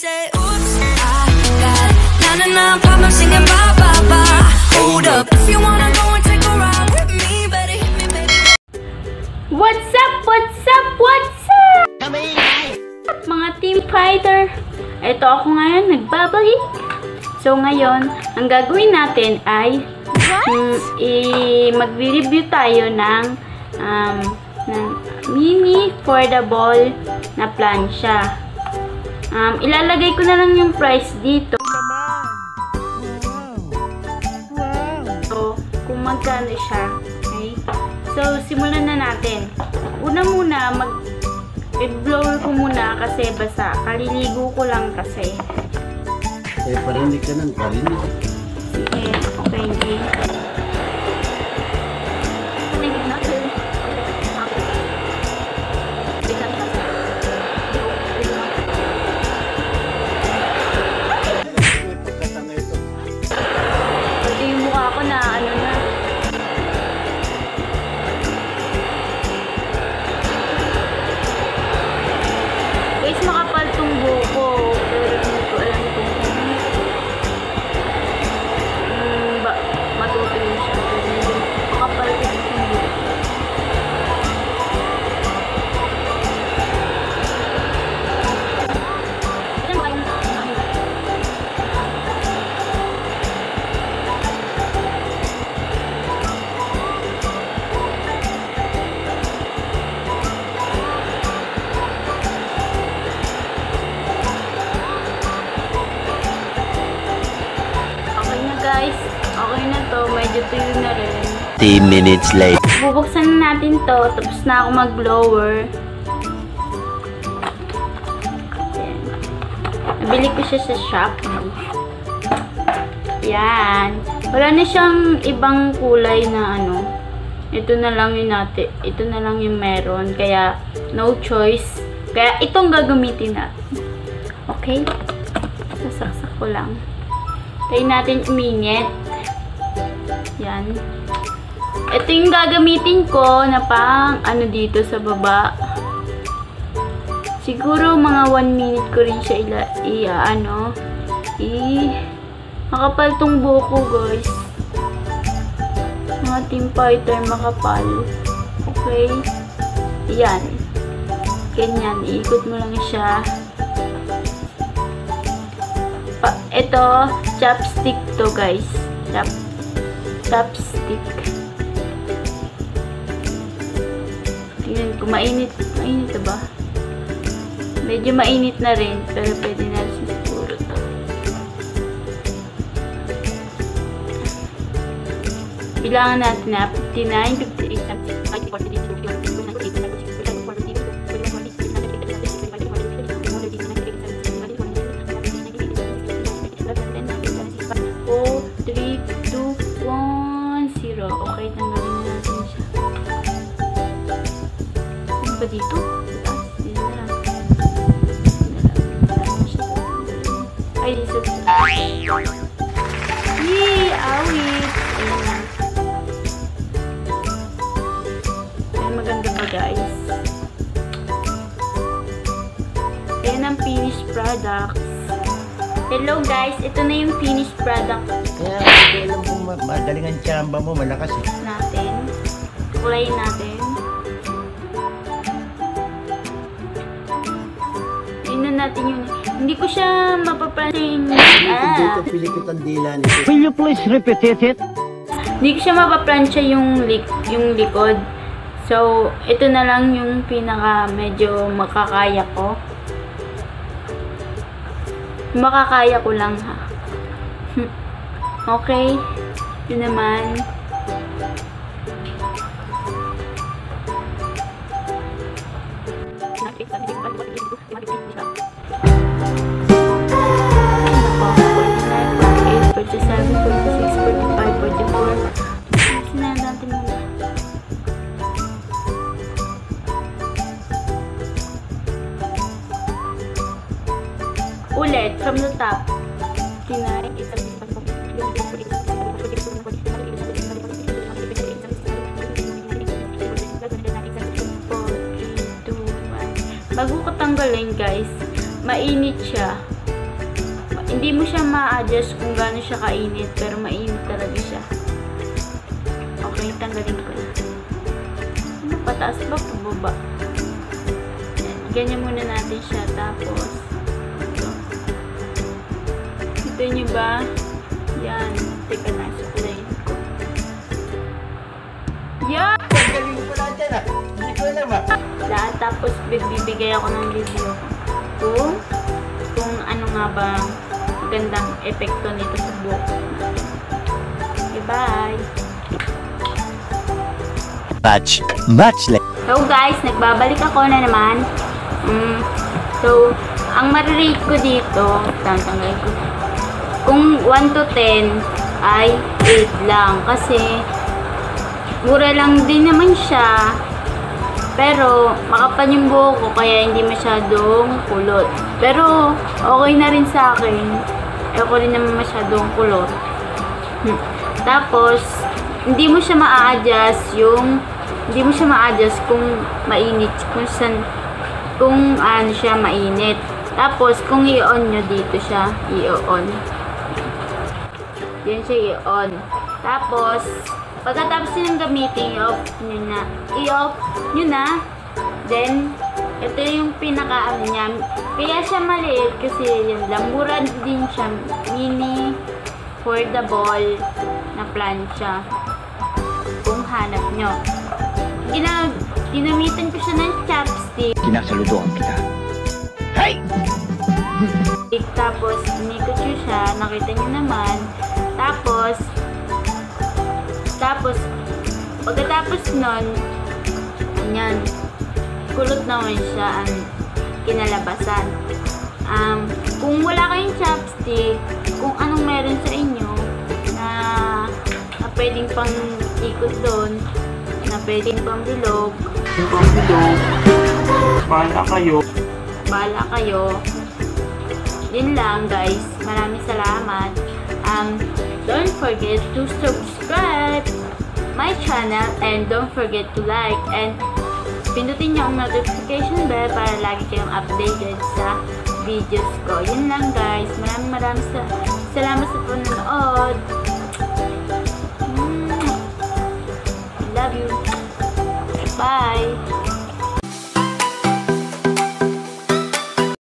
say, oops, I got 99 problems singing bye, bye, bye. Hold up, if you wanna go and take a ride with me, better hit me, baby. What's up? What's up? What's up? Mga team fighter. Ito ako ngayon, nagbabalik. So ngayon, ang gagawin natin ay mag-review tayo ng mini foldable na plancha. Ilalagay ko na lang yung price dito. So, kung magkano siya. Okay? So, simulan na natin. Una muna, mag-blower ko muna kasi basa. Kaliligo ko lang kasi. Parinig ka ng parinig. Sige, okay. Makapal tong buko, pero hindi ko alam kung matutuloy siya. Makapal tong buko. Guys, okay na to. Medyo tuyo na rin. 10 minutes later. Bubuksan na natin to. Tapos na ako mag-blower. Ayan. Nabili ko siya sa shop. Yan. Wala na siyang ibang kulay na ano. Ito na lang yung natin. Ito na lang yung meron. Kaya, no choice. Kaya, itong gagamitin natin. Okay? Sasaksak ko lang. Tayo natin uminit. Yan. Ito yung gagamitin ko na pang ano dito sa baba. Siguro mga 1 minute ko rin siya makapal tong buko, guys. Mga team fighter makapal. Okay. Yan. Ganyan. Iikot mo lang siya. Ito, chopstick to, guys. Chopstick. Tingnan ko, mainit na ba? Medyo mainit na rin, pero pwede na siguro to. Bilangan natin na 59, 58, 59, 0. Okay, tanggalin na natin siya. Ano ba dito? Dito na lang. Ay, dito. Yee! Awit! Ayan na. Ay, maganda ba, guys? Ayan ang finished products. Hello, guys! Ito na yung finished product. Kaya, alam kung magaling ang tsamba mo, malakas eh. Natin. Kulayin natin. Tingnan natin yung... Hindi ko siya mapaplansya yung... Dito, pilikot ang dila nito. Will you please repeat it? Hindi ko siya mapaplansya yung likod. So, ito na lang yung pinaka medyo makakaya ko. Makakaya ko lang, ha. Okay. Yun naman. Ulit, from the top. Bago ko tanggalin, guys, mainit siya. hindi mo siya ma-adjust kung gaano siya kainit, pero mainit talaga siya. Okay, tanggalin ko na. Pataas ba? Pababa. Yan. Ganyan muna natin siya. Tapos, ito. Ito nyo ba? Yan. Teka na. Sukulay ko. Yan! Galing ko na dyan ah. Hindi ko alam ah. Lahat. Tapos, bibigay ako ng review kung ano nga ba magandang epekto nito sa buhok. Okay, bye! Much later. So guys, nagbabalik ako na naman. So, ang marirate ko dito, tanggalin ko. Kung 1 to 10 ay 8 lang kasi mura lang din naman siya. Pero makapal yung buhok ko kaya hindi masyadong kulot. Pero okay na rin sa akin. Ayoko rin naman masyadong kulot. Tapos hindi mo siya ma-adjust kung mainit, kung ano siya mainit. Tapos kung i-on nyo dito siya, i-on. Yan siya i-on. Tapos pagkatapos nyo gamitin, i-off nyo na. Then ito yung pinaka niya. Kaya siya maliit kasi yan lang. Mura din siya. Mini foldable na plancha. Kung hanap nyo. Ginamitan ko siya ng chopstick. Kinasaludoan kita. Hey! Tapos, inikot ko siya. Nakita nyo naman. Tapos, pagkatapos nun, yan, kulot naman siya ang kinalabasan. Kung wala kayong chopstick, kung anong meron sa inyo na pwedeng pang ikot doon, na pwedeng pang bilog, bahala kayo. Yun lang guys. Maraming salamat. Don't forget to subscribe my channel and don't forget to like and pindutin nyo ang notification bell para lagi kayong updated sa videos ko. Yun lang guys. Maraming salamat sa panonood.